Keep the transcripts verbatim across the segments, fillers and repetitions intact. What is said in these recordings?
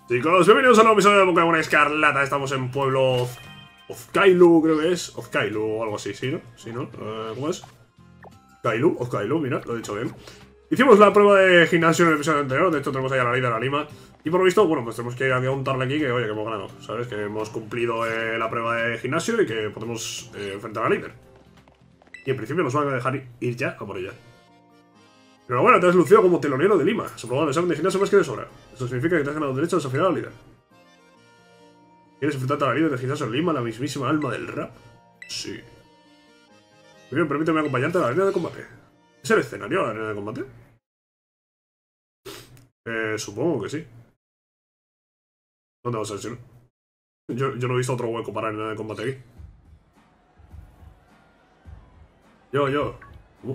Chicos, bienvenidos a un nuevo episodio de Pokémon Escarlata. Estamos en pueblo Ozkailu, creo que es Ozkailu o algo así, ¿sí, no? ¿Sí, no? Uh, ¿Cómo es? Ozkailu, Ozkailu, mira, lo he dicho bien. Hicimos la prueba de gimnasio en el episodio anterior. De hecho tenemos ahí a la líder, a Lima. Y por lo visto, bueno, pues tenemos que contarle aquí que, oye, que hemos ganado, ¿sabes? Que hemos cumplido eh, la prueba de gimnasio y que podemos eh, enfrentar a la líder. Y en principio nos van a dejar ir ya a por ella. Pero bueno, te has lucido como telonero de Lima. Has aprobado el examen de gimnasio más que de sobra. Esto significa que te has ganado el derecho a desafiar a la líder. ¿Quieres enfrentarte a la líder de gimnasio en Lima, la mismísima alma del rap? Sí. Muy bien, permíteme acompañarte a la arena de combate. ¿Es el escenario la arena de combate? Eh, supongo que sí. ¿Dónde vas a decir? Yo, yo no he visto otro hueco para arena de combate aquí. Yo, yo. Uh.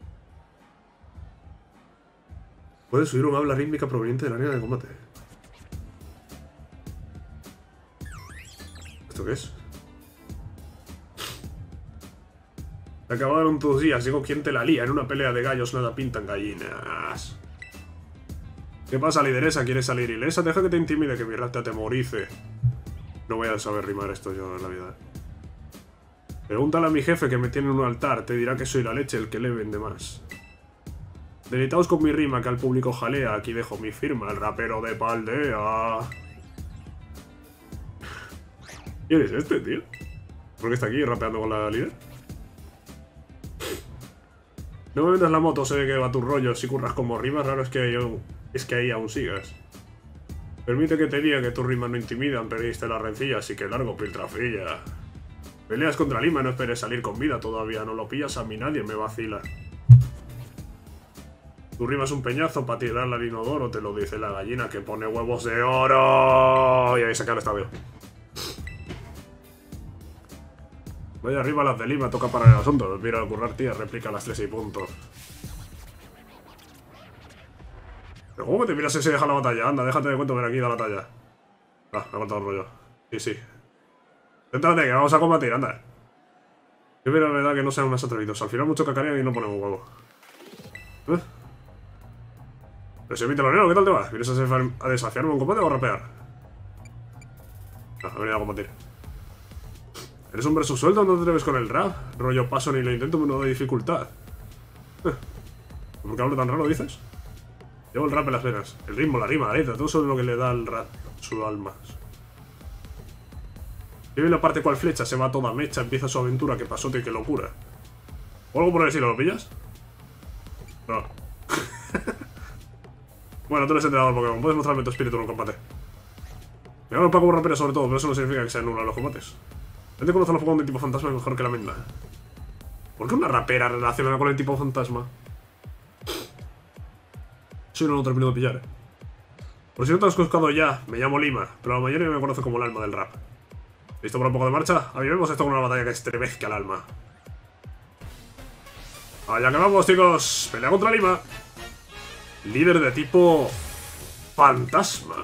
Puedes subir un habla rítmica proveniente de la arena de combate. ¿Esto qué es? Se acabaron tus días, digo quién te la lía. En una pelea de gallos nada pintan gallinas. ¿Qué pasa, lideresa? ¿Quieres salir ilesa? Deja que te intimide, que mi rap te atemorice. No voy a saber rimar esto yo en la vida. Pregúntale a mi jefe que me tiene en un altar. Te dirá que soy la leche el que le vende más. Deleitaos con mi rima que al público jalea. Aquí dejo mi firma, el rapero de Paldea. ¿Quién es este, tío? ¿Por qué está aquí rapeando con la líder? No me vendas la moto, sé que va tu rollo. Si curras como rimas, raro es que, yo, es que ahí aún sigas. Permite que te diga que tus rimas no intimidan. Perdiste las rencillas, así que largo piltrafilla. Peleas contra Lima, no esperes salir con vida. Todavía no lo pillas, a mí nadie me vacila. Tu rima es un peñazo para tirarla al inodoro, te lo dice la gallina que pone huevos de oro. Y ahí sacar el estadio. Vaya arriba las de Lima, toca para el asunto. Mira a currar, tía, replica las tres y punto. ¿Pero cómo que te miras ese y deja la batalla? Anda, déjate de cuento, ven aquí, da la talla. Ah, me ha contado el rollo. Sí, sí. Céntrate, que vamos a combatir, anda. Yo mira la verdad que no sean más atrevidos. Al final mucho cacarean y no ponemos huevo. ¿Eh? Pero si mi telonero, ¿qué tal te va? ¿Vienes a, a desafiarme en combate o a rapear? No, he venido a combatir. ¿Eres un verso suelto o no te atreves con el rap? Rollo paso ni lo intento, pero no de dificultad. ¿Por qué hablo tan raro, dices? Llevo el rap en las venas. El ritmo, la rima, la letra, todo eso es lo que le da al rap su alma. Si bien la parte cual flecha se va toda mecha, empieza su aventura, que pasote y que locura. ¿O algo por el estilo, lo pillas? No. Bueno, tú eres entrenador Pokémon, puedes mostrarme tu espíritu en un combate. Me hago un Paco rapero sobre todo, pero eso no significa que sean nulos los combates. Gente conoce a los Pokémon de tipo fantasma mejor que la menda. ¿Por qué una rapera relacionada con el tipo fantasma? Eso no lo termino de pillar. Por si no te has buscado ya, me llamo Lima, pero la mayoría me conoce como el alma del rap. ¿Listo para un poco de marcha? Avivemos esto con una batalla que estremezca al alma. Allá que vamos, chicos. Pelea contra Lima. Líder de tipo fantasma.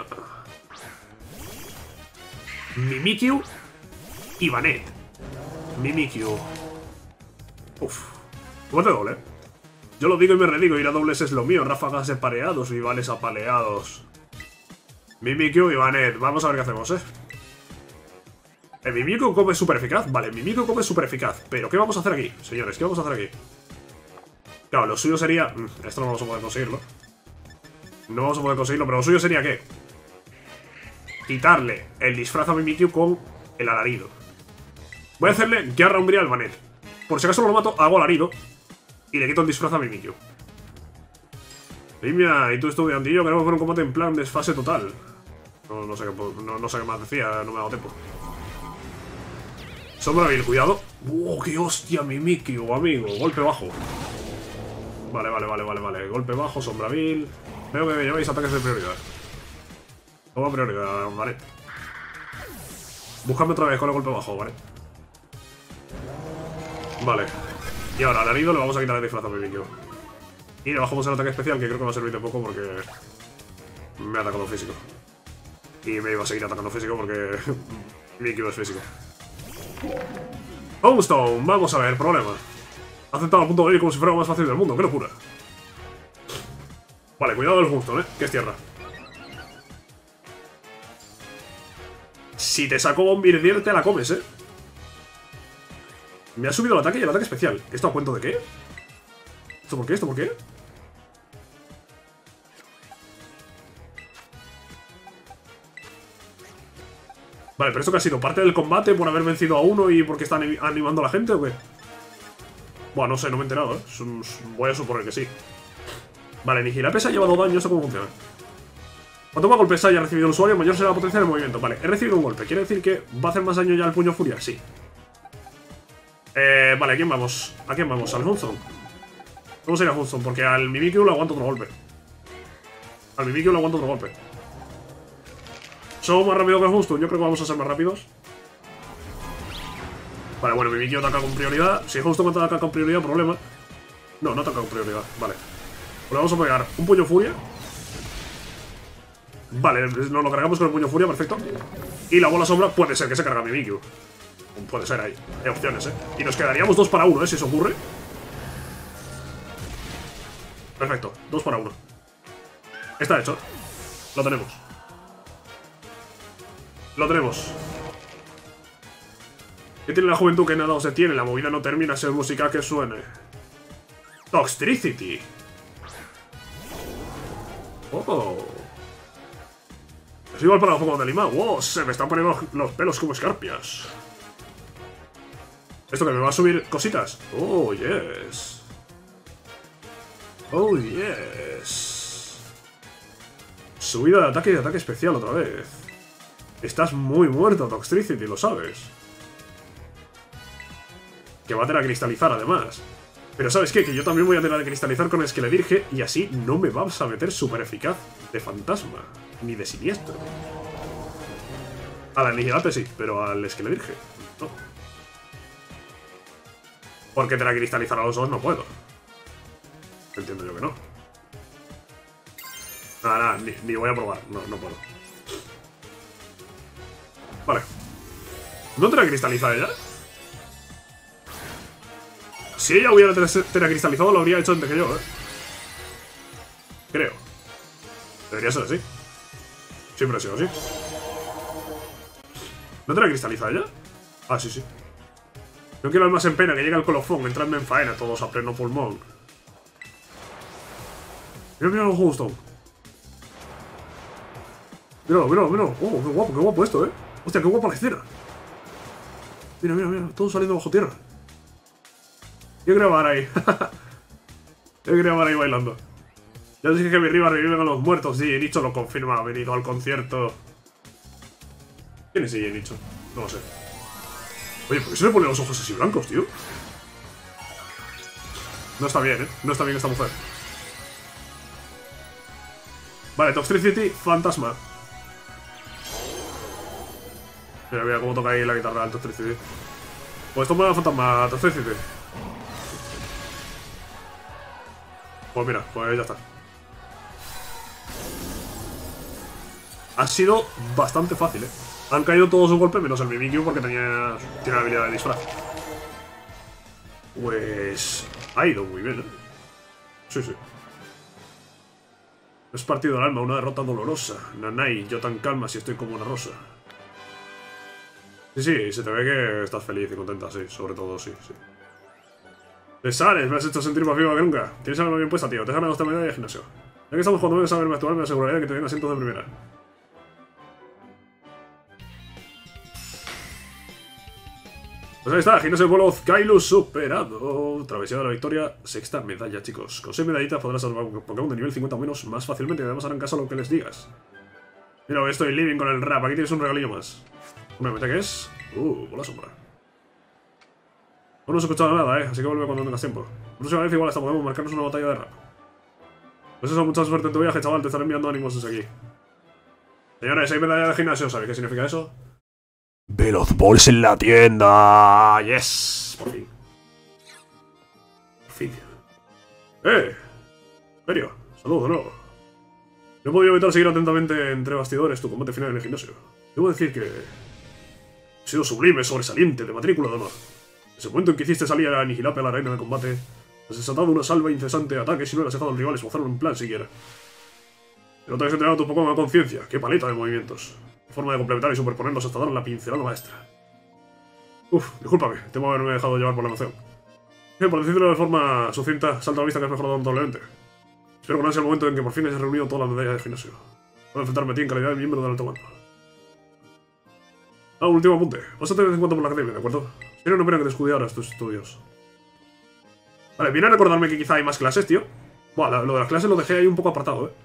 Mimikyu y Banette. Mimikyu. Uff. Combate doble. Yo lo digo y me redigo. Ir a dobles es lo mío. Ráfagas de pareados, rivales apaleados. Mimikyu y Banette. Vamos a ver qué hacemos, eh. El Mimikyu come súper eficaz. Vale, Mimikyu come súper eficaz. Pero ¿qué vamos a hacer aquí? Señores, ¿qué vamos a hacer aquí? Claro, lo suyo sería... Esto no vamos a poder conseguirlo. No vamos a poder conseguirlo, pero lo suyo sería ¿qué? Quitarle el disfraz a Mimikyu con el alarido. Voy a hacerle Garra Umbría al Banette. Por si acaso no lo mato, hago alarido y le quito el disfraz a Mimikyu. Limia y tú estudiantillo, queremos ver un combate en plan desfase total. No, no sé qué no, no sé qué más decía, no me ha dado tiempo. Sombravil, cuidado. ¡Oh, qué hostia, Mimikyu, amigo! Golpe bajo. Vale, vale, vale, vale, vale. Golpe bajo, Sombravil. Veo que me lleváis ataques de prioridad. Toma prioridad, vale. Búscame otra vez con el golpe bajo, vale. Vale. Y ahora al alarido le vamos a quitar el disfraz a Mimikyu. Y le bajamos el ataque especial, que creo que va a servir de poco porque me ha atacado físico. Y me iba a seguir atacando físico porque Mimikyu es físico. Homestone, vamos a ver, problema. Ha aceptado al punto de ir como si fuera lo más fácil del mundo, qué locura. Vale, cuidado del Homestone, eh, que es tierra. Si te saco Bombardier, te la comes, ¿eh? Me ha subido el ataque y el ataque especial. ¿Esto a cuento de qué? ¿Esto por qué? ¿Esto por qué? Vale, pero esto que ha sido parte del combate por haber vencido a uno y porque están animando a la gente, ¿o qué? Bueno, no sé, no me he enterado, ¿eh? Voy a suponer que sí. Vale, Nihilape se ha llevado daño, ¿esto cómo funciona? Cuanto más golpes haya recibido el usuario, mayor será la potencia del movimiento. Vale, he recibido un golpe. ¿Quiere decir que va a hacer más daño ya el puño furia? Sí. Eh, vale, ¿a quién vamos? ¿A quién vamos? ¿Al Hunzon? Vamos a ir a Hunzon, porque al Mimikyu le aguanto otro golpe. Al Mimikyu le aguanto otro golpe. ¿Somos más rápido que el Hunzon? Yo creo que vamos a ser más rápidos. Vale, bueno, Mimikyu ataca con prioridad. Si Hunzon ataca con prioridad, problema. No, no ataca con prioridad. Vale. Pues le vamos a pegar un puño furia. Vale, nos lo cargamos con el puño furia, perfecto. Y la bola sombra puede ser que se carga a Mimikyu. Puede ser ahí. Hay opciones, ¿eh? Y nos quedaríamos dos para uno, ¿eh? Si eso ocurre. Perfecto, dos para uno. Está hecho. Lo tenemos. Lo tenemos. ¿Qué tiene la juventud que nada se tiene? La movida no termina, sea música que suene. Toxtricity. Oh. Es igual para los Pokémon de Lima. Wow, se me están poniendo los pelos como escarpias. ¿Esto que me va a subir cositas? Oh, yes. Oh, yes. Subida de ataque y de ataque especial otra vez. Estás muy muerto, Toxtricity, lo sabes. Que va a tener a cristalizar, además. Pero ¿sabes qué? Que yo también voy a tener a cristalizar con Esqueledirge y así no me vas a meter súper eficaz de fantasma. Ni de siniestro. A la Nihilape sí, pero al Esqueledirge no. Porque te la cristalizar a los dos no puedo. Entiendo yo que no. Nada, nada, ni, ni voy a probar. No, no puedo. Vale. ¿No te la cristaliza ella? Si ella hubiera teracristalizado, lo habría hecho antes que yo, ¿eh? Creo. Debería ser así. Siempre ha sido así. ¿No teracristaliza ella? Ah, sí, sí. No quiero más en pena que llegue el colofón, entradme en faena todos a pleno pulmón. Mira, mira los Houndstone. Míralo, míralo, míralo. Oh, qué guapo, qué guapo esto, eh. Hostia, qué guapa la escena. Mira, mira, mira, todo saliendo bajo tierra. Yo quiero grabar ahí. Yo quiero grabar ahí bailando. Ya os dije que mi Riva reviven a los muertos. Sí, Nicho lo confirma, ha venido al concierto. ¿Quién es ella, Nicho? No lo sé. Oye, ¿por qué se le ponen los ojos así blancos, tío? No está bien, ¿eh? No está bien esta mujer. Vale, Toxtricity, fantasma. Mira, mira cómo toca ahí la guitarra del Toxtricity. Pues toma el fantasma, Toxtricity. Pues mira, pues ya está. Ha sido bastante fácil, ¿eh? Han caído todos sus golpes menos el Mimikyu porque tenía, tiene la habilidad de disfraz. Pues ha ido muy bien, ¿eh? Sí, sí. Es partido del alma, una derrota dolorosa. Nanai, yo tan calma si estoy como una rosa. Sí, sí, se te ve que estás feliz y contenta, sí, sobre todo, sí, sí. Pesares, me has hecho sentir más viva que nunca. Tienes algo bien puesta, tío. Te has ganado esta medalla de gimnasio. Ya que estamos jugando, debes saberme actuar, me aseguraré de que te den asientos de primera. Pues ahí está, gimnasio de pueblo Ozkailu superado. Travesía de la victoria, sexta medalla, chicos. Con seis medallitas podrás salvar un Pokémon de nivel cincuenta o menos más fácilmente y además harán caso a lo que les digas. Mira, estoy living con el rap. Aquí tienes un regalillo más. ¿Una meta qué es? Uh, bola sombra. No nos he escuchado nada, eh, así que vuelve cuando tengas tiempo. La próxima vez igual hasta podemos marcarnos una batalla de rap. Pues eso, mucha suerte en tu viaje, chaval. Te estaré enviando ánimos desde aquí. Señores, hay medalla de gimnasio, ¿sabéis qué significa eso? Veloz Balls en la tienda. Yes, por fin. Por fin. Eh, Perio, saludos de nuevo. No he podido evitar seguir atentamente entre bastidores tu combate final en el gimnasio. Debo decir que ha sido sublime, sobresaliente, de matrícula de honor. Desde el momento en que hiciste salir a Nihilape a la reina de combate, has desatado una salva incesante de ataques y no le has dejado al rival esbozar un plan siquiera. Pero te has entrenado tu Pokémon a conciencia. ¡Qué paleta de movimientos! Forma de complementar y superponerlos hasta dar la pincelada maestra. Uf, discúlpame, temo haberme dejado llevar por la emoción. Bien, por decirlo de forma sucinta, salta a la vista que has mejorado notablemente. Espero que no sea el momento en que por fin hayas reunido todas las medallas del gimnasio. Puedo enfrentarme a ti en calidad de miembro del alto mando. Ah, un último apunte. Pásate de vez en cuando por la academia, ¿de acuerdo? Sería una pena que descuidaras tus estudios. Vale, viene a recordarme que quizá hay más clases, tío. Buah, lo de las clases lo dejé ahí un poco apartado, eh.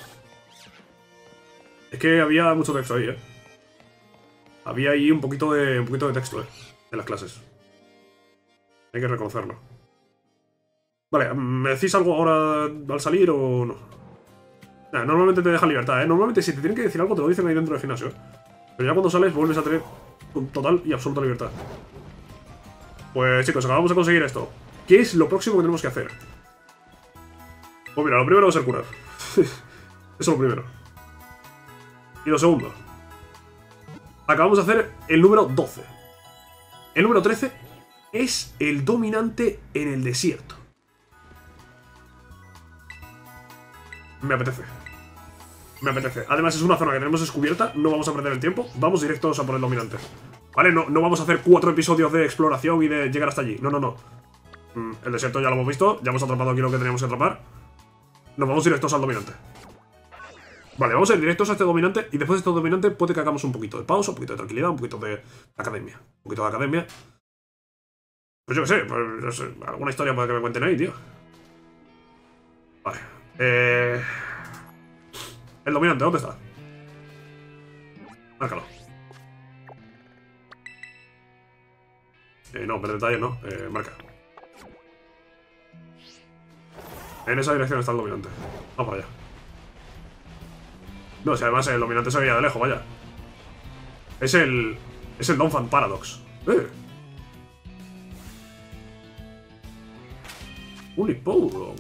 Es que había mucho texto ahí, eh. Había ahí un poquito de, un poquito de texto, eh. En las clases. Hay que reconocerlo. Vale, ¿me decís algo ahora al salir o no? Nah, normalmente te dejan libertad, ¿eh? Normalmente si te tienen que decir algo te lo dicen ahí dentro del gimnasio, ¿eh? Pero ya cuando sales vuelves a tener total y absoluta libertad. Pues chicos, acabamos de conseguir esto. ¿Qué es lo próximo que tenemos que hacer? Pues mira, lo primero va a ser curar. Eso es lo primero. Y lo segundo. Acabamos de hacer el número doce. El número trece es el dominante en el desierto. Me apetece. Me apetece. Además es una zona que tenemos descubierta. No vamos a perder el tiempo. Vamos directos a por el dominante. ¿Vale? No, no vamos a hacer cuatro episodios de exploración y de llegar hasta allí. No, no, no. Mm, el desierto ya lo hemos visto. Ya hemos atrapado aquí lo que teníamos que atrapar. Nos vamos directos al dominante. Vale, vamos a ir directos a este dominante. Y después de este dominante puede que hagamos un poquito de pausa, un poquito de tranquilidad, un poquito de academia. Un poquito de academia. Pues yo qué sé, pues, no sé. Alguna historia puede que me cuenten ahí, tío. Vale. Eh... El dominante, ¿dónde está? Márcalo. Eh, no, ver detalles no. Eh, marca. En esa dirección está el dominante. Vamos para allá. No, si además el dominante se veía de lejos, vaya. Es el... Es el Donphan Paradox. ¡Eh! Un Hippowdon.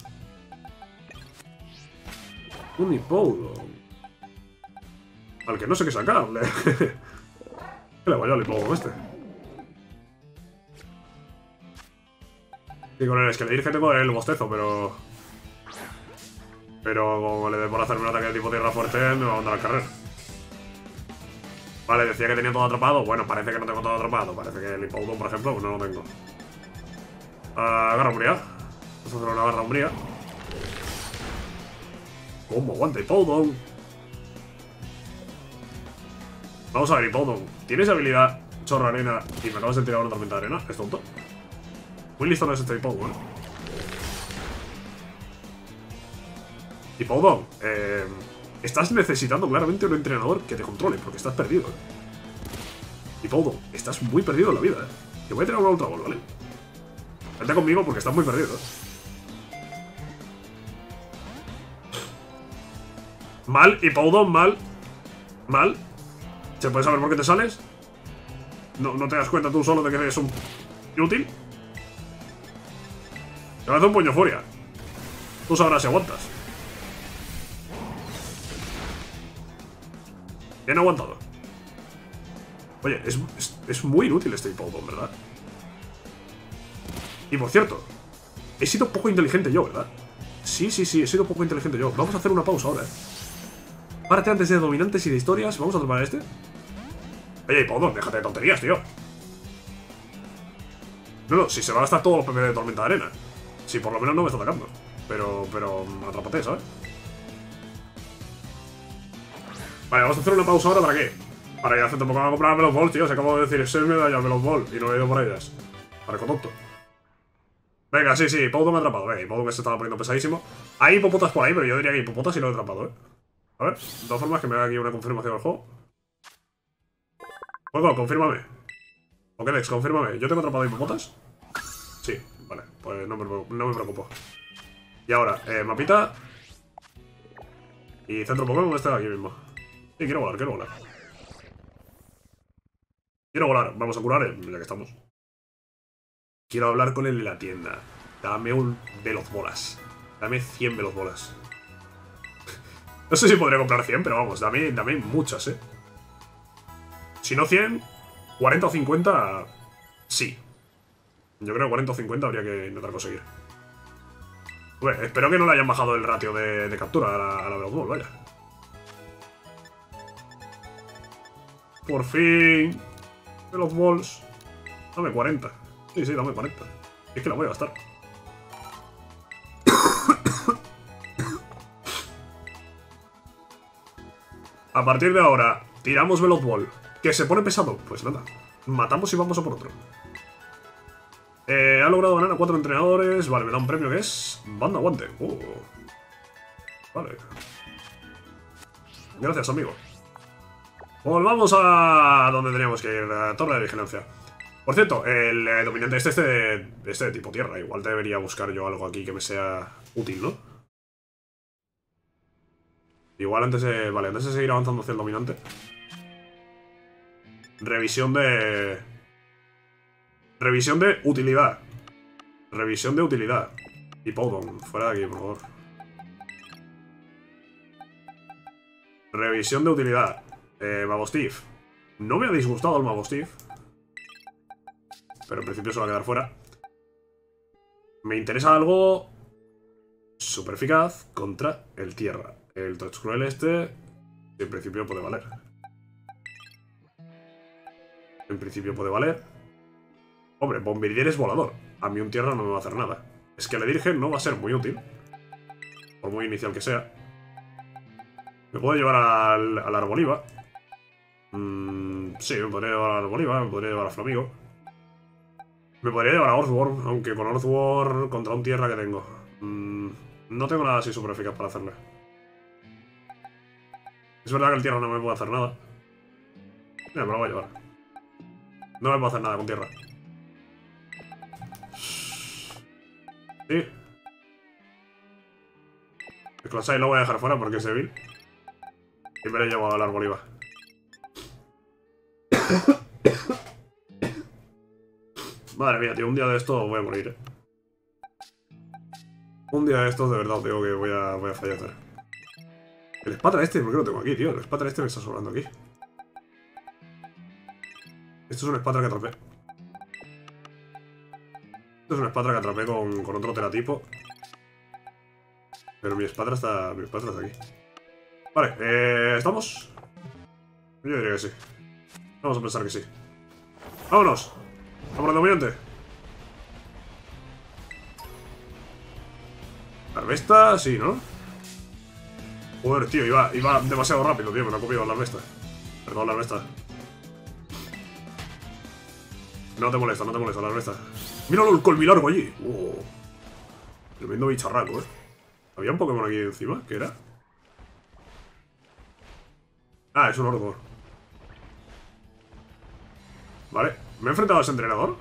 Un Hippowdon. Al que no sé qué sacarle. ¿Qué le vaya al Hippowdon este? Y con el Esqueleir que tengo el bostezo, pero... Pero como le dé por hacerme un ataque de tipo tierra fuerte, me va a mandar al carrer. Vale, decía que tenía todo atrapado. Bueno, parece que no tengo todo atrapado. Parece que el Hippowdon, por ejemplo, pues no lo tengo. Uh, garra umbría. Vamos a hacer una garra umbría. ¿Cómo aguanta Hippowdon? Vamos a ver, Hippowdon. ¿Tienes habilidad chorra arena y me acabas de tirar una tormenta de arena? ¿Es tonto? Muy listo no es este Hippowdon, ¿eh? Hippowdon, eh, estás necesitando claramente un entrenador que te controle, porque estás perdido, ¿eh? Hippowdon, estás muy perdido en la vida, ¿eh? Te voy a tirar una Ultra Ball, ¿vale? Vente conmigo porque estás muy perdido, ¿eh? Mal, Hippowdon, mal. Mal. ¿Se puede saber por qué te sales? ¿No, no te das cuenta tú solo de que eres un inútil? Te va a hacer un puño furia. Tú sabrás si aguantas. Bien aguantado. Oye, es, es, es muy inútil este Hippowdon, ¿verdad? Y por cierto, he sido poco inteligente yo, ¿verdad? Sí, sí, sí, he sido poco inteligente yo. Vamos a hacer una pausa ahora, ¿eh? Párate antes de dominantes y de historias. Vamos a atrapar a este. Oye, Hippowdon, déjate de tonterías, tío. No, no, si se va a gastar todos los P P de tormenta de arena. Si por lo menos no me está atacando. Pero, pero, atrápate, ¿sabes? Vale, vamos a hacer una pausa ahora, ¿para qué? Para ir a hacer tampoco a comprar Veloz Ball, tío. Se acabo de decir, seis medallas Veloz Ball y no he ido por ellas. Pareco tonto. Venga, sí, sí, Hippowdon me ha atrapado. Venga, Hippowdon que se estaba poniendo pesadísimo. Hay hipopotas por ahí, pero yo diría que hipopotas sí lo he atrapado, ¿eh? A ver, de todas formas que me haga aquí una confirmación al juego. Juego, confírmame. Pokédex, confírmame. ¿Yo tengo atrapado hipopotas? Sí, vale, pues no me, no me preocupo. Y ahora, eh, mapita. Y centro Pokémon este de aquí mismo. Sí, quiero volar, quiero volar. Quiero volar, vamos a curar, eh, ya que estamos. Quiero hablar con él en la tienda. Dame un Veloz Bolas. Dame cien Veloz Bolas. No sé si podría comprar cien, pero vamos, dame, dame muchas, eh. Si no cien, cuarenta o cincuenta, sí. Yo creo que cuarenta o cincuenta habría que intentar conseguir. Bueno, espero que no le hayan bajado el ratio de, de captura a la, a la Veloz Ball, vaya. Por fin. De los balls. Dame cuarenta. Sí, sí, dame cuarenta. Es que la voy a gastar. A partir de ahora, tiramos Veloz Ball. ¿Que se pone pesado? Pues nada. Matamos y vamos a por otro. Eh, ha logrado ganar a cuatro entrenadores. Vale, me da un premio que es Banda Guante. Uh. Vale. Gracias, amigo. Volvamos a donde teníamos que ir, la torre de vigilancia. Por cierto, el eh, dominante este, este de, este de tipo tierra. Igual debería buscar yo algo aquí que me sea útil, ¿no? Igual antes de... Vale, antes de seguir avanzando hacia el dominante. Revisión de... Revisión de utilidad. Revisión de utilidad. Y Powdon, fuera de aquí, por favor. Revisión de utilidad. Eh, Magostiff. No me ha disgustado el Magostiff. Pero en principio se va a quedar fuera. Me interesa algo super eficaz contra el tierra. El Touch Cruel este, en principio puede valer. En principio puede valer. Hombre, Bombardier es volador. A mí un tierra no me va a hacer nada. Es que el Dirgen no va a ser muy útil. Por muy inicial que sea. Me puedo llevar al, al Arboliva. Mm, sí, me podría llevar al Arboliva, me podría llevar a Flamigo. Me podría llevar a Earthworm, aunque con Earthworm contra un tierra que tengo. Mm, no tengo nada así super eficaz para hacerle. Es verdad que el tierra no me puede hacer nada. Mira, me lo voy a llevar. No me puedo hacer nada con tierra. Sí. El Clasai lo voy a dejar fuera porque es débil. Y me lo he llevado al Arboliva. Madre mía, tío, un día de esto voy a morir, eh. Un día de estos de verdad digo que voy a, voy a fallecer. El Spatra este, ¿por qué lo tengo aquí, tío? El Spatra este me está sobrando aquí. Esto es un Spatra que atrapé. Esto es un Spatra que atrapé con, con otro teratipo. Pero mi Spatra está, mi Spatra está aquí. Vale, eh, ¿estamos? Yo diría que sí. Vamos a pensar que sí. ¡Vámonos! ¡Vamos al dominante! Larvesta, sí, ¿no? Joder, tío, iba, iba demasiado rápido, tío. Me lo ha copiado la Larvesta. Perdón, Larvesta. No te molesta, no te molesta, Larvesta. ¡Míralo el colmilargo allí! ¡Oh! Tremendo bicharraco, ¿eh? ¿Había un Pokémon aquí encima? ¿Qué era? Ah, es un Ordor. Vale, ¿me he enfrentado a ese entrenador?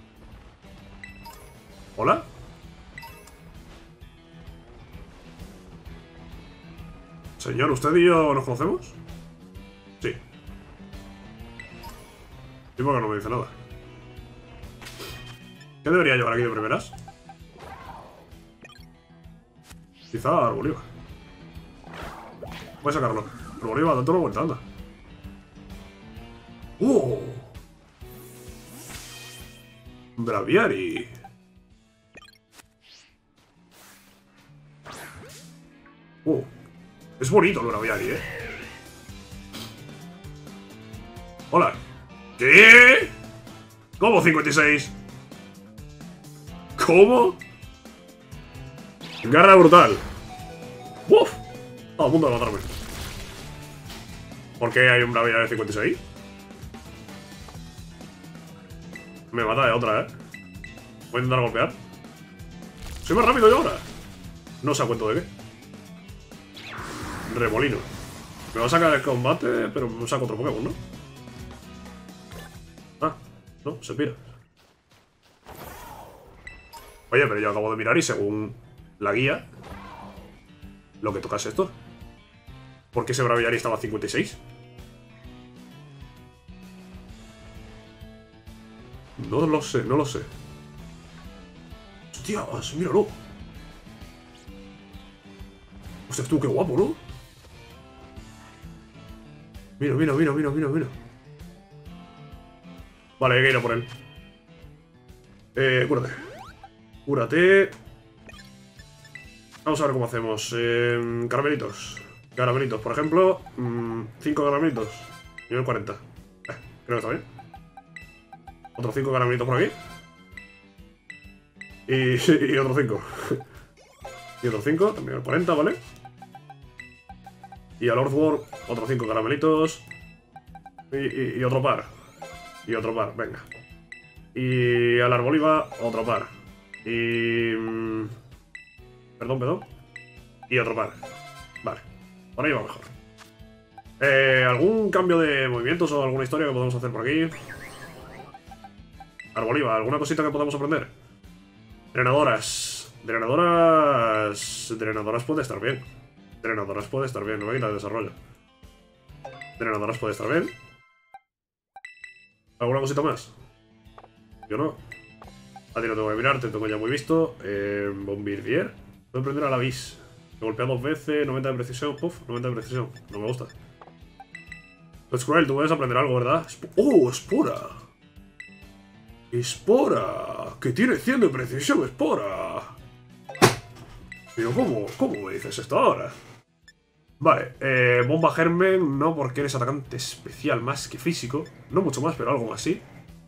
¿Hola? Señor, ¿usted y yo nos conocemos? Sí. Sí, porque no me dice nada. ¿Qué debería llevar aquí de primeras? Quizá Arboliva. Voy a sacarlo. Arboliva, tanto una vuelta, anda. ¡Uh! Braviary. ¡Uh! Es bonito el Braviary, ¿eh? Hola. ¿Qué? ¿Cómo cincuenta y seis? ¿Cómo? Garra brutal. ¡Uf! Estaba a punto de matarme. ¿Por qué hay un Braviary de cincuenta y seis? Me mata de otra, ¿eh? Voy a intentar golpear. Soy más rápido yo ahora. No sé a cuento de qué. Remolino. Me va a sacar el combate, pero me saco otro Pokémon, ¿no? Ah, no, se pira. Oye, pero yo acabo de mirar y según la guía, lo que toca es esto. ¿Por qué ese Braviary estaba a cincuenta y seis? No lo sé, no lo sé. Hostias, míralo. Hostia, tú, qué guapo, ¿no? Mira, mira, mira, mira, mira, mira. Vale, hay que ir a por él. Eh, cúrate. Cúrate. Vamos a ver cómo hacemos. Eh, caramelitos. Caramelitos, por ejemplo. cinco caramelitos. Nivel cuarenta. Creo que está bien. Otros cinco caramelitos por aquí. Y, y otros cinco. Y otros cinco, también cuarenta, ¿vale? Y al Earthworm, otros cinco caramelitos. Y, y, y otro par. Y otro par, venga. Y al Arboliva, otro par. Y... Mmm, perdón, perdón. Y otro par. Vale, por ahí va mejor. Eh, ¿Algún cambio de movimientos o alguna historia que podemos hacer por aquí? Arboliva, ¿alguna cosita que podamos aprender? Drenadoras. Drenadoras... Drenadoras puede estar bien. Drenadoras puede estar bien, no me quita el desarrollo. Drenadoras puede estar bien. ¿Alguna cosita más? Yo no. A ti no tengo que mirar, te tengo ya muy visto. Eh, Bombardier. Puedo prender a la bis. Me golpea dos veces, noventa de precisión. Puf, noventa de precisión. No me gusta. Pues cruel, tú puedes aprender algo, ¿verdad? ¡Oh, espora! ¡Espora! ¡Que tiene cien de precisión, espora! Pero ¿cómo? ¿Cómo me dices esto ahora? Vale, eh, bomba germen, no porque eres atacante especial más que físico. No mucho más, pero algo más sí.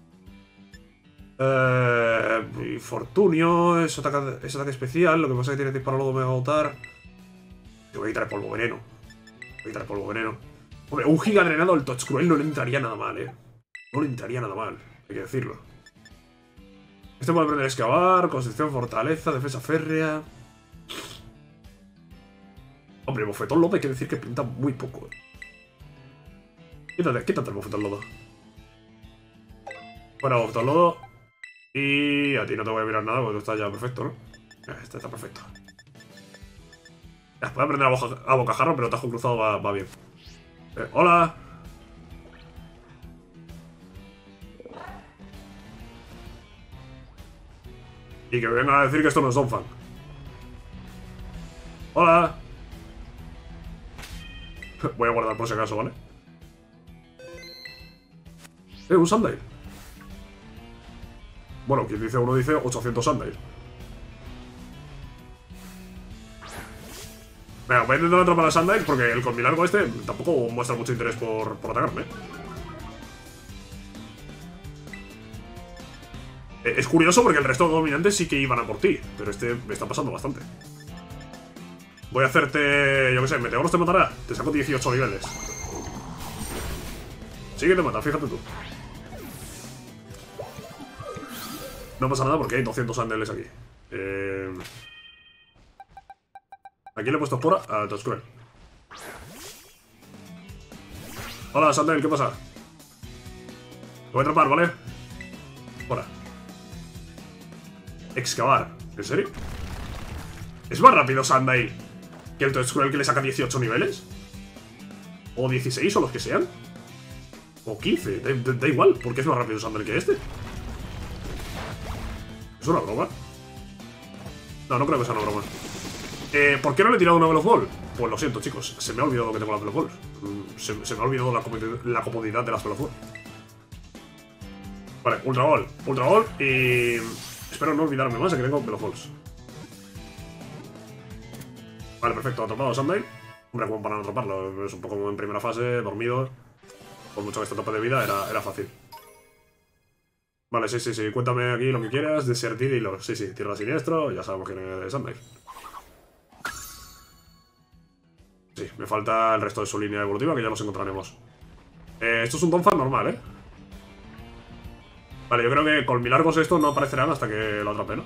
Eh, y Fortunio es ataque, es ataque especial, lo que pasa es que tiene disparo lodo mega agotar. Te voy a quitar el polvo veneno. Voy a quitar el polvo veneno. Hombre, un giga drenado al Touch Cruel no le entraría nada mal, eh. No le entraría nada mal, hay que decirlo. Este puede aprender a excavar, construcción, fortaleza, defensa férrea. Hombre, bofetón lodo hay que decir que pinta muy poco, eh. Quítate, quítate el bofetón lodo. Bueno, bofetón lodo. Y a ti no te voy a mirar nada porque tú estás ya perfecto, ¿no? Este está perfecto. Ya, puede aprender a, boca, a bocajarro, pero tajo cruzado va, va bien. Eh, ¡Hola! Y que me vengan a decir que esto no es Donphan. ¡Hola! Voy a guardar por si acaso, ¿vale? Eh, un Sandile. Bueno, quien dice uno dice ochocientos Sandile. Venga, voy a intentar atrapar a Sandile porque el colmilargo este tampoco muestra mucho interés por, por atacarme. Eh, es curioso porque el resto de dominantes sí que iban a por ti, pero este me está pasando bastante. Voy a hacerte... yo qué sé, Meteoros te matará. Te saco dieciocho niveles. Sí que te mata, fíjate tú. No pasa nada porque hay doscientos Sandeles aquí. Eh... Aquí le he puesto espora a Touch Cruel. Hola, Sandel, ¿qué pasa? Te voy a atrapar, ¿vale? Fuera. Excavar. ¿En serio? ¿Es más rápido Sandile que el Touch Cruel que le saca dieciocho niveles? ¿O dieciséis o los que sean? ¿O quince? Da, da, da igual, porque es más rápido Sandile que este. ¿Es una broma? No, no creo que sea una broma. Eh, ¿Por qué no le he tirado una Veloz Ball? Pues lo siento, chicos. Se me ha olvidado que tengo las Veloz Balls. Se, se me ha olvidado la, comodidad, la comodidad de las Veloz Ball. Vale, Ultra Ball. Ultra Ball y... espero no olvidarme más de que tengo Veloz Balls. Vale, perfecto. Atrapado a Sandile. Hombre, como para no atraparlo. Es un poco como en primera fase, dormido. Por mucho que este tope de vida, era, era fácil. Vale, sí, sí, sí. Cuéntame aquí lo que quieras. Desert Dealer. Sí, sí. Tierra siniestro. Ya sabemos quién es Sandile. Sí, me falta el resto de su línea evolutiva, que ya nos encontraremos. Eh, esto es un Donphan normal, ¿eh? Vale, yo creo que con Colmilargos estos no aparecerán hasta que lo atrape, ¿no?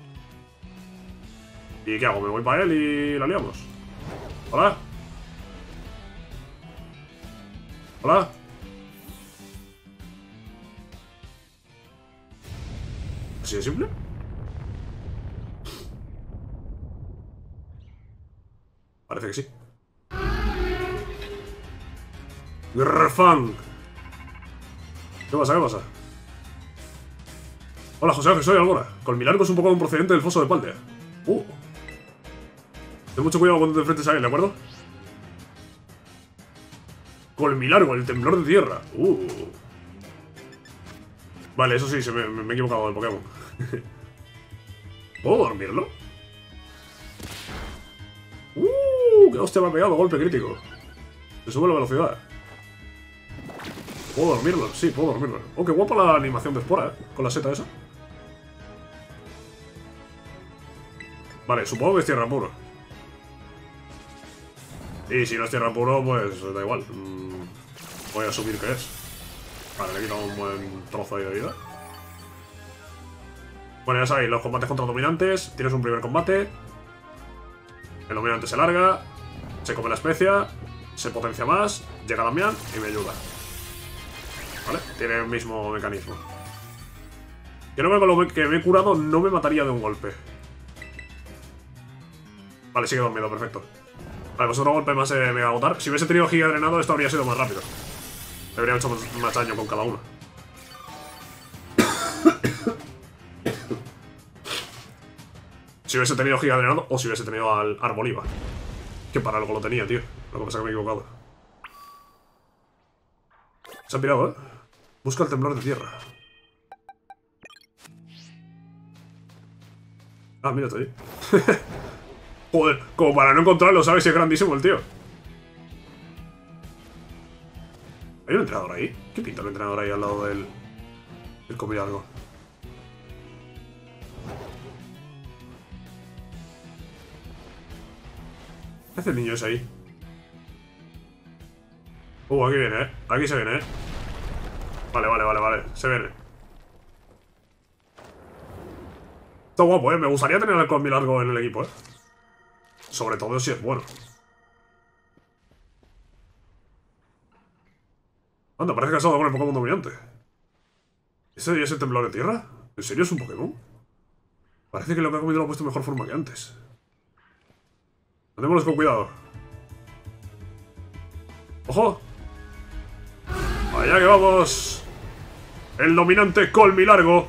¿Y qué hago? ¿Me voy para él y la liamos? ¿Hola? ¿Hola? ¿Así de simple? Parece que sí. Grrrfang. ¿Qué pasa? ¿Qué pasa? Hola, José, soy Algora. Colmilargo es un Pokémon procedente del foso de Paldea. Uh. Ten mucho cuidado cuando te enfrentes a él, ¿de acuerdo? Colmilargo, el temblor de tierra. Uh. Vale, eso sí, se me, me he equivocado del Pokémon. ¿Puedo dormirlo? Uh, qué hostia me ha pegado, golpe crítico. Se sube la velocidad. ¿Puedo dormirlo? Sí, puedo dormirlo. Oh, qué guapa la animación de Espora, ¿eh? Con la seta esa. Vale, supongo que es tierra puro. Y si no es tierra puro, pues da igual. Mm, voy a asumir que es. Vale, le he quitado un buen trozo ahí de vida. Bueno, ya sabéis, los combates contra dominantes. Tienes un primer combate. El dominante se larga. Se come la especia. Se potencia más. Llega Damián y me ayuda. ¿Vale? Tiene el mismo mecanismo. Creo que con lo que me he curado no me mataría de un golpe. Vale, sigue dormido, perfecto. Vale, pues otro golpe más eh, me va a agotar. Si hubiese tenido giga drenado, esto habría sido más rápido. Debería haber hecho más, más daño con cada uno. Si hubiese tenido giga drenado o si hubiese tenido al Arboliva. Que para algo lo tenía, tío. Lo que pasa es que me he equivocado. Se han pirado, ¿eh? Busca el temblor de tierra. Ah, mira, está ahí. Joder, como para no encontrarlo, ¿sabes? Si es grandísimo el tío. ¿Hay un entrenador ahí? ¿Qué pinta el entrenador ahí al lado del... del comilargo? ¿Qué hace el niño ese ahí? Uh, aquí viene, ¿eh? Aquí se viene, ¿eh? Vale, vale, vale, vale. Se viene. Está guapo, ¿eh? Me gustaría tener al comilargo en el equipo, ¿eh? Sobre todo si es bueno. Anda, parece que has dado con el Pokémon dominante. ¿Ese es el temblor de tierra? ¿En serio es un Pokémon? Parece que lo que ha comido lo ha puesto en mejor forma que antes. Andémonos con cuidado. ¡Ojo! ¡Allá que vamos! El dominante Colmilargo.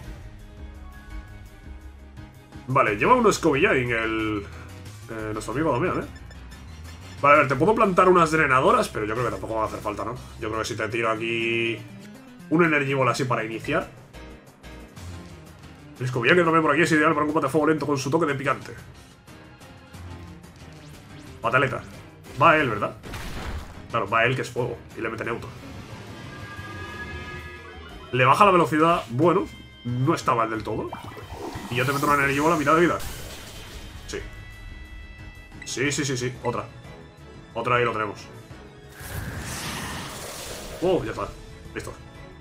Vale, lleva un Scovillain el... Eh, nuestro amigo Damián, ¿eh? Vale, a ver, te puedo plantar unas drenadoras, pero yo creo que tampoco va a hacer falta, ¿no? Yo creo que si te tiro aquí un Energy Ball así para iniciar. El Scovillain que también por aquí es ideal para un combate a fuego lento con su toque de picante. Pataleta. Va él, ¿verdad? Claro, va él que es fuego y le mete neutro. Le baja la velocidad. Bueno, no está mal del todo. Y yo te meto una Energy Ball a mitad de vida. Sí. Sí, sí, sí, sí. Otra. Otra ahí lo tenemos. Oh, ya está. Listo.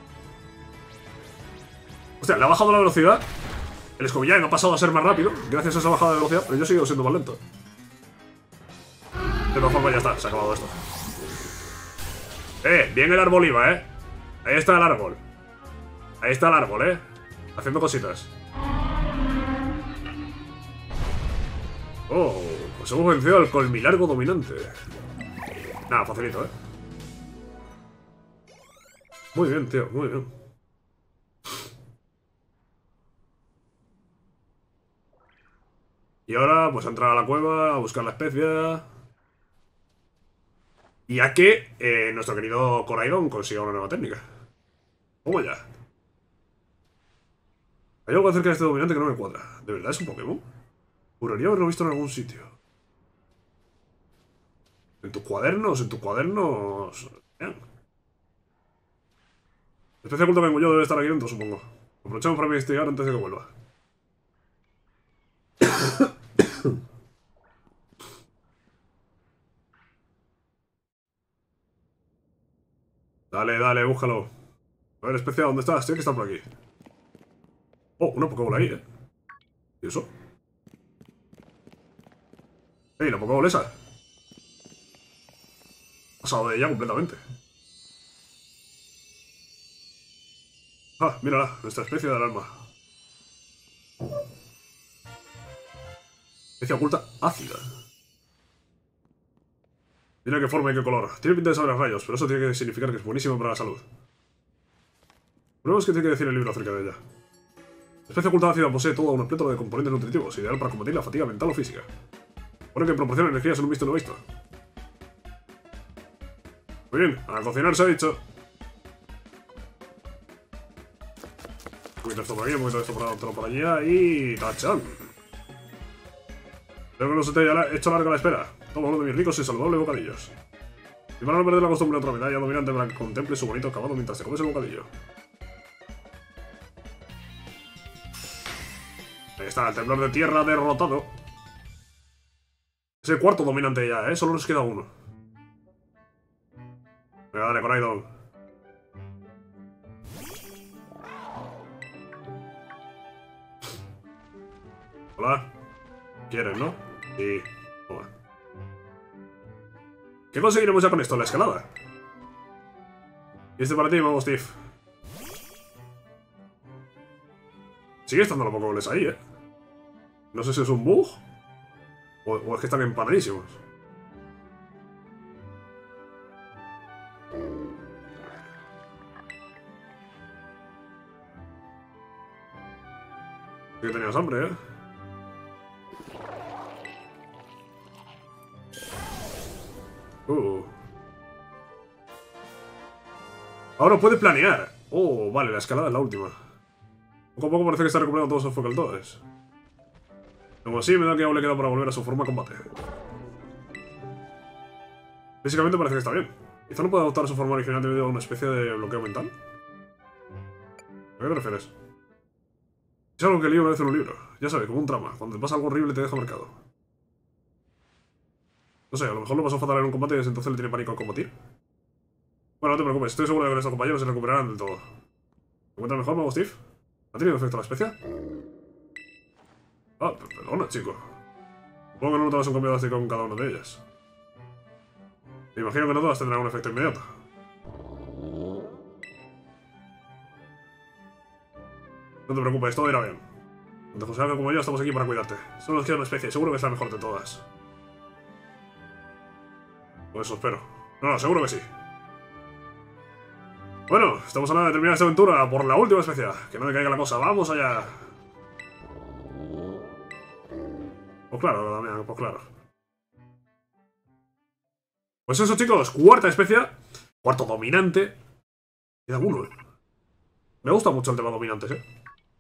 Hostia, le ha bajado la velocidad. El Scovillain ha pasado a ser más rápido gracias a esa bajada de velocidad, pero yo sigo siendo más lento. De todas formas ya está, se ha acabado esto. Eh, bien el Arboliva, eh. Ahí está el árbol. Ahí está el árbol, eh. Haciendo cositas. Oh, pues hemos vencido al Colmilargo dominante. Nada, facilito, eh. Muy bien, tío, muy bien. Y ahora, pues, a entrar a la cueva, a buscar la especia. Y a que eh, nuestro querido Coraidon consiga una nueva técnica. Vamos ya. Hay algo acerca de este dominante que no me cuadra. ¿De verdad es un Pokémon? Juraría haberlo visto en algún sitio. En tus cuadernos, en tus cuadernos... Bien. La especie oculta que vengo yo debe estar aquí dentro, supongo. Aprovechamos para investigar antes de que vuelva. Dale, dale, búscalo. A ver, especial, ¿dónde estás? Tiene que estar por aquí. Oh, una Pokébola ahí, ¿eh? ¿Y eso? ¡Ey, la Pokébola esa! Ha pasado de ella completamente. Ah, mírala, nuestra especie del alma. Especie oculta ácida. Mira qué forma y qué color. Tiene pinta de saber a rayos, pero eso tiene que significar que es buenísimo para la salud. Probemos qué tiene que decir el libro acerca de ella. La especie oculta ácida posee toda una plétora de componentes nutritivos, ideal para combatir la fatiga mental o física. Pone que proporciona energías en un visto no visto. Muy bien, a cocinar se ha dicho. Un poquito esto por aquí, un poquito esto por otro por allá y... ¡tachán! Espero que no se te haya hecho larga la espera. Toma uno de mis ricos y saludables bocadillos. Y para no perder la costumbre otra medalla dominante para que contemple su bonito acabado mientras se come ese bocadillo. Ahí está, el temblor de tierra derrotado. Es el cuarto dominante ya, ¿eh? Solo nos queda uno. Venga, dale, Coraidon. Hola. ¿Quieres, no? Sí. Toma. ¿Qué conseguiremos ya con esto? La escalada. Y este para ti, vamos, Steve. Sigue estando los Pokéballs ahí, ¿eh? No sé si es un bug o, o es que están empanadísimos. Sí que tenías hambre, ¿eh? Uh. Ahora puede planear. Oh, vale, la escalada es la última. Poco a poco parece que está recuperando todos sus facultades. Como así, me da que aún le queda para volver a su forma de combate. Físicamente parece que está bien. Quizá no pueda adoptar su forma original debido a una especie de bloqueo mental. ¿A qué te refieres? Es algo que leí una vez en un libro. Ya sabes, como un trama. Cuando te pasa algo horrible te deja marcado. No sé, a lo mejor lo pasó fatal en un combate y desde entonces le tiene pánico a combatir. Bueno, no te preocupes, estoy seguro de que nuestros compañeros se recuperarán del todo. ¿Te encuentras mejor, Mago Steve? ¿Ha tenido efecto la especia? Ah, perdona, chico. Supongo que no notabas un cambio drástico con cada una de ellas. Me imagino que no todas tendrán un efecto inmediato. No te preocupes, todo irá bien. Tanto José Ángel como yo estamos aquí para cuidarte. Solo nos queda una especie, seguro que es la mejor de todas. Pues eso espero. No, no, seguro que sí. Bueno, estamos a nada de terminar esta aventura por la última especie. Que no me caiga la cosa, ¡vamos allá! Pues claro, Damián, pues claro. Pues eso, chicos, cuarta especie. Cuarto dominante. Queda uno, eh. Me gusta mucho el tema dominantes, eh.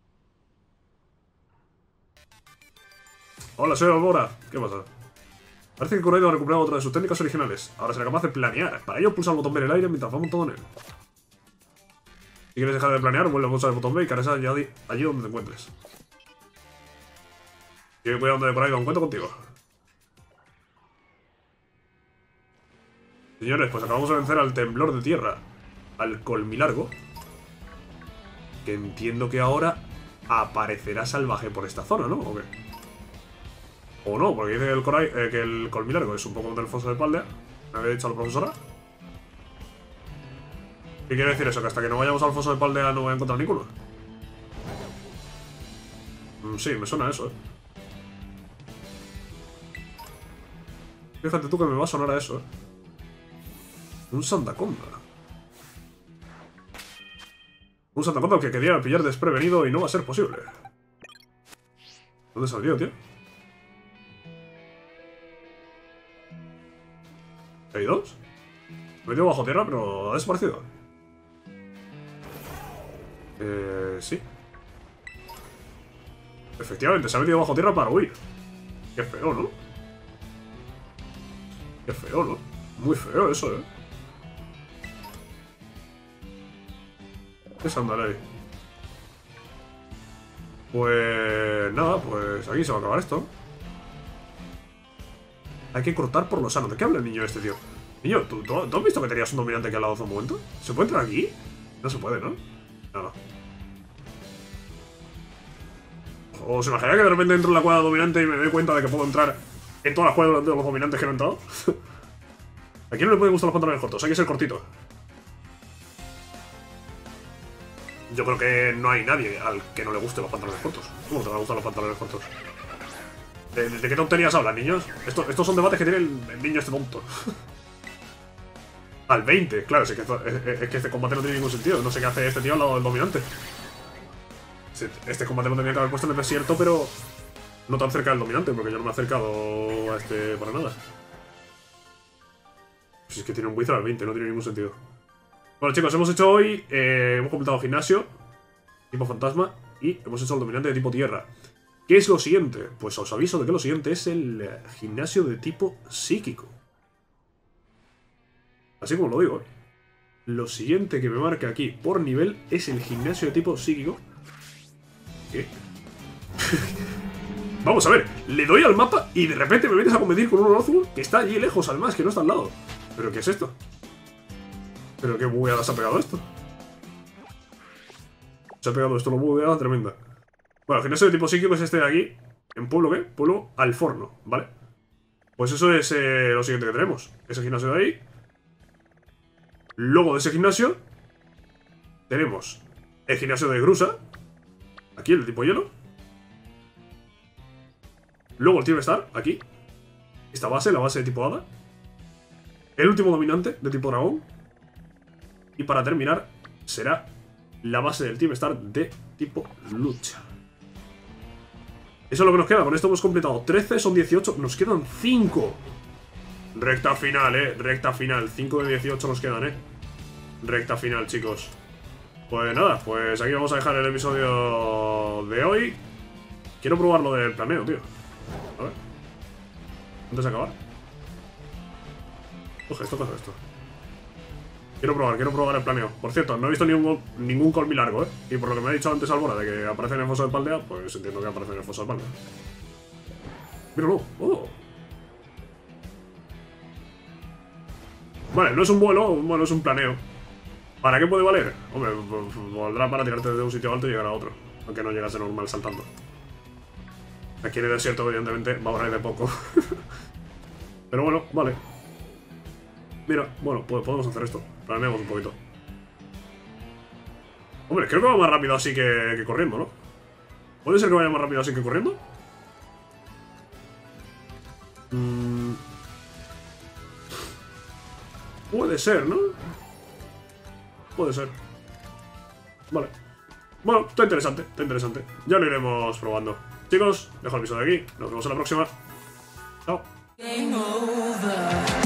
Hola, soy Albora. ¿Qué pasa? Parece que Coraidon ha recuperado otra de sus técnicas originales. Ahora será capaz de planear. Para ello, pulsa el botón B en el aire mientras vamos todo en él. Si quieres dejar de planear, vuelve a pulsar el botón B y caresa allí, allí donde te encuentres. Sigue cuidando de Coraidon, cuento contigo. Señores, pues acabamos de vencer al temblor de tierra. Al Colmilargo. Que entiendo que ahora aparecerá salvaje por esta zona, ¿no? ¿O qué? O no, porque dice que el, Coray, eh, que el Colmilargo es un poco del foso de Paldea. Me había dicho la profesora. ¿Qué quiere decir eso? ¿Que hasta que no vayamos al foso de Paldea no voy a encontrar ninguno? Mm, sí, me suena eso, eh. Fíjate tú que me va a sonar a eso, eh. Un Sandaconda. Un Sandaconda que quería pillar desprevenido y no va a ser posible. ¿Dónde salió, tío? ¿Hay dos? Me he metido bajo tierra, pero ha desaparecido. Eh... sí. Efectivamente, se ha metido bajo tierra para huir. Qué feo, ¿no? Qué feo, ¿no? Muy feo eso, ¿eh? ¿Qué es Andalei? Pues... nada, pues aquí se va a acabar esto. Hay que cortar por lo sano. ¿De qué habla el niño este, tío? Niño, ¿tú, tú, ¿tú has visto que tenías un dominante aquí al lado hace un momento? ¿Se puede entrar aquí? No se puede, ¿no? No, no. ¿Os imagináis que de repente entro en la cuadra dominante y me doy cuenta de que puedo entrar en todas las cuadras de los dominantes que no he entrado? ¿A quién no le pueden gustar los pantalones cortos? Hay que ser cortito. Yo creo que no hay nadie al que no le gusten los pantalones cortos. ¿Cómo te van a gustar los pantalones cortos? ¿De, de qué tonterías hablan, niños? Esto, estos son debates que tiene el, el niño este tonto. Al veinte, claro, es que, es, es que este combate no tiene ningún sentido. No sé qué hace este tío al lado del dominante. Este combate lo tenía que haber puesto en el desierto, pero no tan cerca del dominante, porque yo no me he acercado a este para nada. Pues es que tiene un Wizard al veinte, no tiene ningún sentido. Bueno, chicos, hemos hecho hoy, eh, hemos completado gimnasio, tipo fantasma, y hemos hecho el dominante de tipo tierra. ¿Qué es lo siguiente? Pues os aviso de que lo siguiente es el eh, gimnasio de tipo psíquico. Así como lo digo, ¿eh? Lo siguiente que me marca aquí por nivel es el gimnasio de tipo psíquico. ¿Qué? Vamos a ver, le doy al mapa y de repente me vienes a competir con un azul que está allí lejos, además, que no está al lado. ¿Pero qué es esto? ¿Pero qué bugueada se ha pegado esto? Se ha pegado esto, lo bugueada tremenda. Bueno, el gimnasio de tipo psíquico es este de aquí. ¿En pueblo qué? Pueblo Alforno, ¿vale? Pues eso es eh, lo siguiente que tenemos. Ese gimnasio de ahí. Luego de ese gimnasio tenemos el gimnasio de Grusa. Aquí, el de tipo hielo. Luego el Team Star, aquí. Esta base, la base de tipo hada. El último dominante de tipo dragón. Y para terminar será la base del Team Star de tipo lucha. Eso es lo que nos queda. Con esto hemos completado trece, son dieciocho. Nos quedan cinco. Recta final, eh. Recta final. cinco de dieciocho nos quedan, eh. Recta final, chicos. Pues nada, pues aquí vamos a dejar el episodio de hoy. Quiero probar lo del planeo, tío. A ver. Antes de acabar. Coge esto, coge esto. Quiero probar, quiero probar el planeo. Por cierto, no he visto ningún, ningún colmi largo, ¿eh? Y por lo que me ha dicho antes Albora de que aparece en el foso de Paldea, pues entiendo que aparece en el foso de Paldea. Míralo. Oh. Vale, no es un vuelo, bueno, es un planeo. ¿Para qué puede valer? Hombre, valdrá para tirarte desde un sitio alto y llegar a otro. Aunque no llegase normal saltando. Aquí en el desierto, evidentemente, vamos a ir de poco. Pero bueno, vale. Mira, bueno, pues podemos hacer esto. Planeamos un poquito. Hombre, creo que va más rápido así que, que corriendo, ¿no? ¿Puede ser que vaya más rápido así que corriendo? Mm. Puede ser, ¿no? Puede ser. Vale. Bueno, está interesante, está interesante. Ya lo iremos probando. Chicos, dejo el episodio aquí. Nos vemos en la próxima. Chao.